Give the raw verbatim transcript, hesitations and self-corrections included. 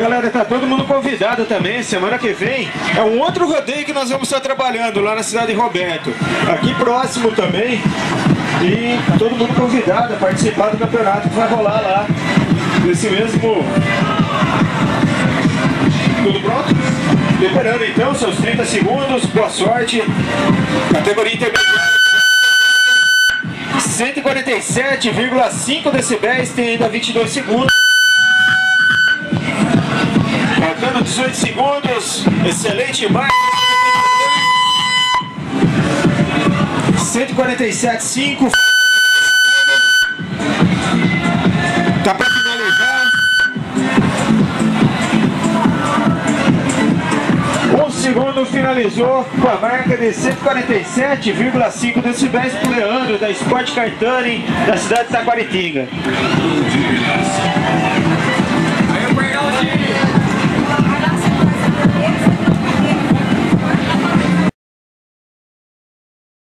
galera, tá todo mundo convidado também. Semana que vem é um outro rodeio que nós vamos estar trabalhando lá na cidade de Roberto. Aqui próximo também. E todo mundo convidado a participar do campeonato que vai rolar lá. Nesse mesmo... Tudo pronto? Liberando então seus trinta segundos. Boa sorte. Categoria intermediária. cento e quarenta e sete vírgula cinco decibéis, tem ainda vinte e dois segundos. Faltando dezoito segundos. Excelente marca. cento e quarenta e sete vírgula cinco. Tá para finalizar. Um segundo finalizou com a marca de cento e quarenta e sete vírgula cinco decibéis pro Leandro da Sport Cartani da cidade de Taquaritinga.